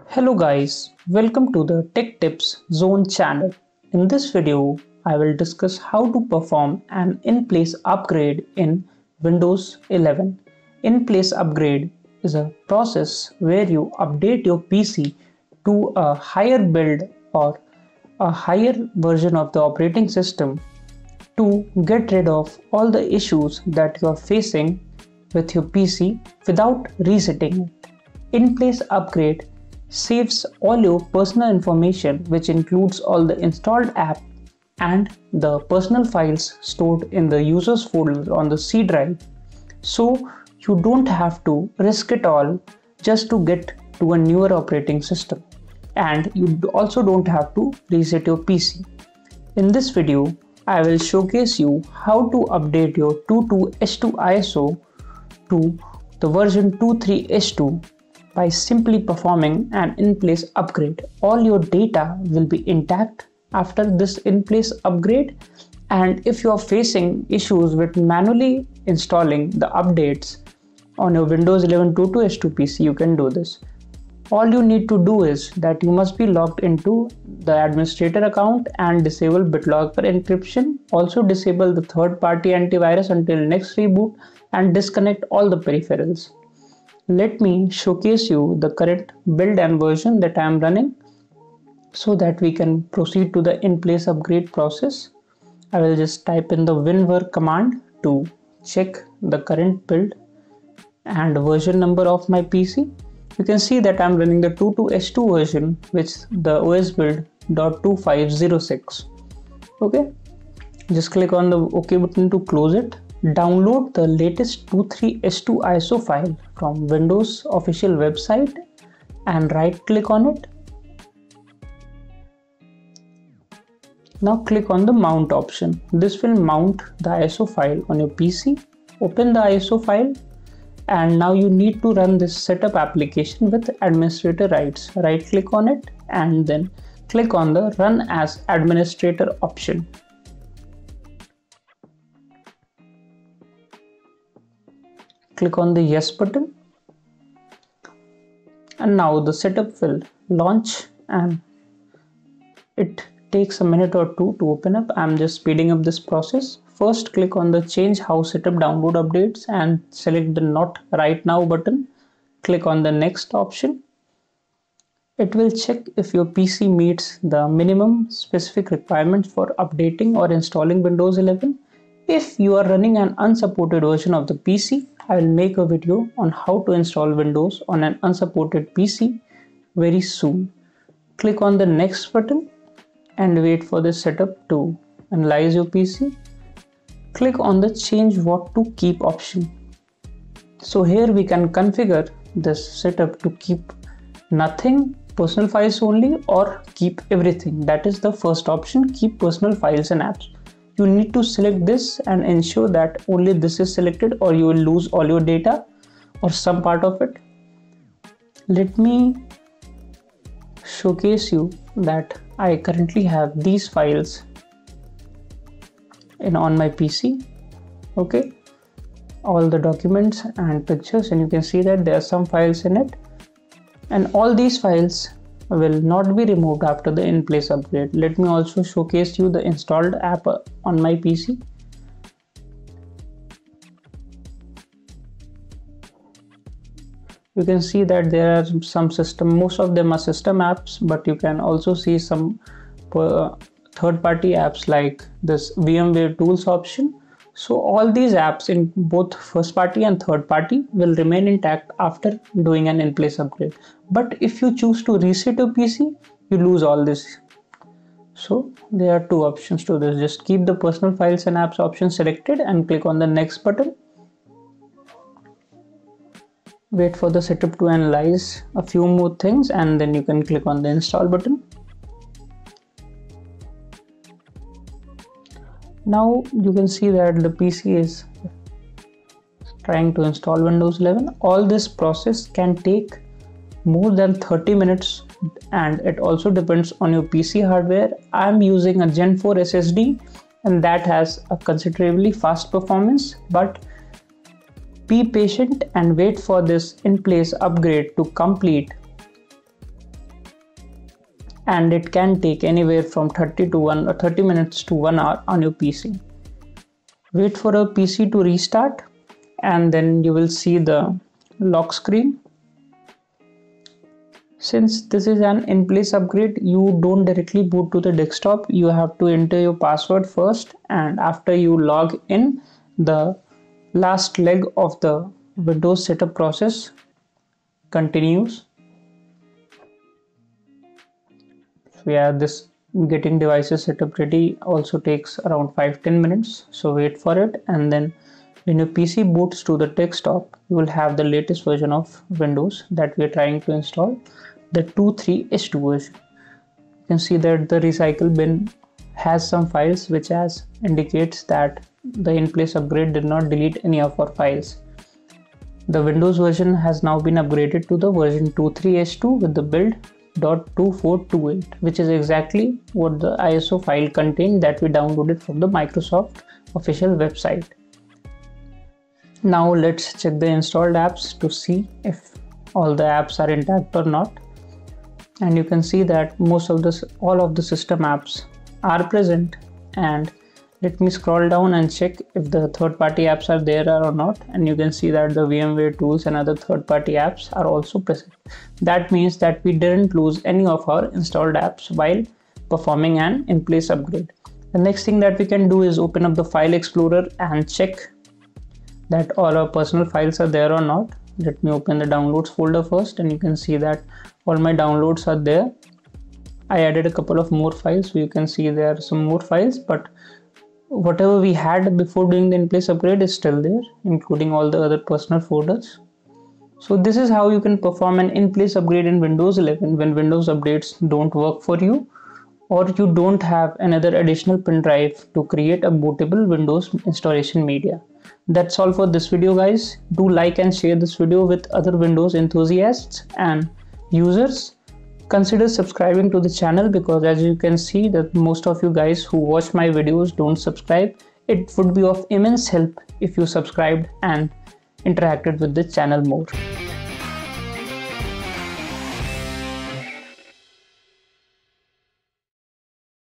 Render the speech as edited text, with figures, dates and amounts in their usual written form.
Hello guys, welcome to the Tech Tips Zone channel. In this video, I will discuss how to perform an in-place upgrade in Windows 11. In-place upgrade is a process where you update your PC to a higher build or a higher version of the operating system to get rid of all the issues that you are facing with your PC without resetting it. In-place upgrade saves all your personal information, which includes all the installed app and the personal files stored in the users folder on the C drive. So you don't have to risk it all just to get to a newer operating system, and you also don't have to reset your PC. In this video, I will showcase you how to update your 22H2 ISO to the version 23H2 by simply performing an in-place upgrade. All your data will be intact after this in-place upgrade, and if you are facing issues with manually installing the updates on your Windows 11 22H2 PC, you can do this. All you need to do is that you must be logged into the administrator account and disable BitLocker encryption. Also disable the third-party antivirus until next reboot and disconnect all the peripherals. Let me showcase you the current build and version that I am running so that we can proceed to the in-place upgrade process. I will just type in the winver command to check the current build and version number of my PC. You can see that I am running the 22H2 version, which the OS build .2506. Okay, just click on the OK button to close it. Download the latest 23H2 ISO file from Windows official website and right click on it. Now click on the mount option. This will mount the ISO file on your PC. Open the ISO file, and now you need to run this setup application with administrator rights. Right click on it and then click on the run as administrator option. Click on the yes button, and now the setup will launch and it takes a minute or two to open up. I'm just speeding up this process. First, click on the change how setup download updates and select the not right now button. Click on the next option. It will check if your PC meets the minimum specific requirements for updating or installing Windows 11. If you are running an unsupported version of the PC, I will make a video on how to install Windows on an unsupported PC very soon. Click on the next button and wait for the setup to analyze your PC. Click on the change what to keep option. So here we can configure this setup to keep nothing, personal files only, or keep everything. That is the first option, keep personal files and apps. You need to select this and ensure that only this is selected, or you will lose all your data or some part of it. Let me showcase you that I currently have these files on my PC. Okay, all the documents and pictures, and you can see that there are some files in it, and all these files will not be removed after the in-place upgrade. Let me also showcase you the installed app on my PC. You can see that there are some most of them are system apps, but you can also see some third-party apps like this VMware Tools option. So all these apps in both first party and third party will remain intact after doing an in-place upgrade. But if you choose to reset your PC, you lose all this. So there are two options to this. Just keep the personal files and apps option selected and click on the next button. Wait for the setup to analyze a few more things, and then you can click on the install button. Now you can see that the PC is trying to install Windows 11. All this process can take more than 30 minutes, and it also depends on your PC hardware. I'm using a Gen 4 SSD, and that has a considerably fast performance, but Be patient and wait for this in-place upgrade to complete and it can take anywhere from 30 minutes to 1 hour on your PC. Wait for a PC to restart and then you will see the lock screen. Since this is an in-place upgrade, you don't directly boot to the desktop. You have to enter your password first, and after you log in, the last leg of the Windows setup process continues. So yeah, this getting devices set up ready also takes around 5-10 minutes. So wait for it, and then when your PC boots to the desktop, you will have the latest version of Windows that we are trying to install, the 23H2 version. You can see that the recycle bin has some files, which indicates that the in-place upgrade did not delete any of our files. The Windows version has now been upgraded to the version 23H2 with the build .2428, which is exactly what the ISO file contained that we downloaded from the Microsoft official website. Now let's check the installed apps to see if all the apps are intact or not. And you can see that all of the system apps are present, and let me scroll down and check if the third-party apps are there or not, and you can see that the VMware tools and other third-party apps are also present. That means that we didn't lose any of our installed apps while performing an in-place upgrade. The next thing that we can do is open up the file explorer and check that all our personal files are there or not. Let me open the downloads folder first, and you can see that all my downloads are there. I added a couple of more files, so you can see there are some more files, but whatever we had before doing the in-place upgrade is still there, including all the other personal folders. So this is how you can perform an in-place upgrade in Windows 11 when Windows updates don't work for you, or you don't have another additional pen drive to create a bootable Windows installation media. That's all for this video, guys. Do like and share this video with other Windows enthusiasts and users. Consider subscribing to the channel, because as you can see that most of you guys who watch my videos don't subscribe. It would be of immense help if you subscribed and interacted with the channel more.